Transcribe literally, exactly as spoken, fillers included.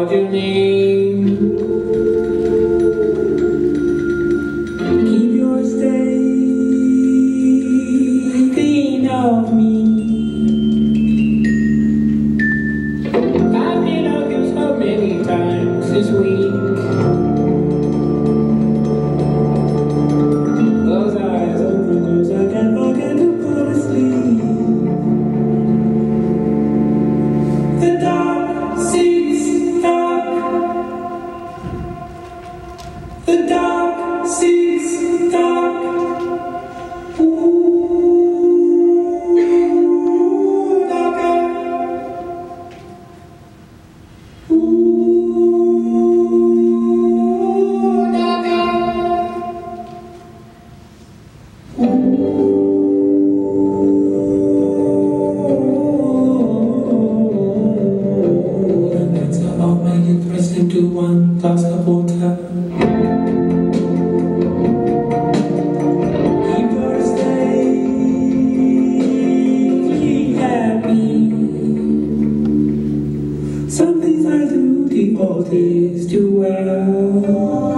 called your name. Keep your stay thinking of me. I've been of you so many times this week. Those eyes open, cause I can't forget to go to sleep. The dark seems dark. The dark seems dark. Ooh, darker. Ooh, darker. Ooh, the nights are all make it pressed into one glass of water. Keep your stay happy. Some things I do, the old is too well.